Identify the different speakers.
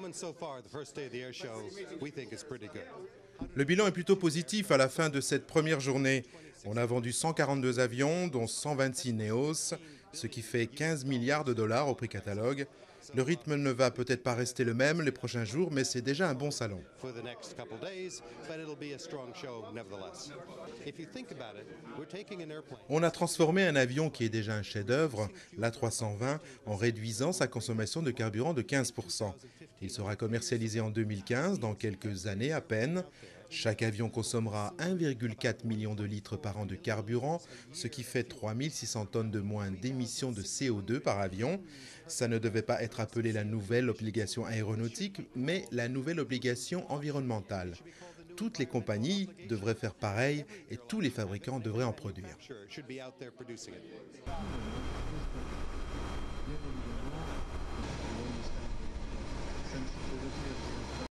Speaker 1: Le bilan est plutôt positif à la fin de cette première journée. On a vendu 142 avions, dont 126 Neos, ce qui fait 15 milliards de dollars au prix catalogue. Le rythme ne va peut-être pas rester le même les prochains jours, mais c'est déjà un bon salon. On a transformé un avion qui est déjà un chef-d'œuvre, l'A320, en réduisant sa consommation de carburant de 15%. Il sera commercialisé en 2015, dans quelques années à peine. Chaque avion consommera 1,4 million de litres par an de carburant, ce qui fait 3600 tonnes de moins d'émissions de CO2 par avion. Ça ne devait pas être appelé la nouvelle obligation aéronautique, mais la nouvelle obligation environnementale. Toutes les compagnies devraient faire pareil et tous les fabricants devraient en produire.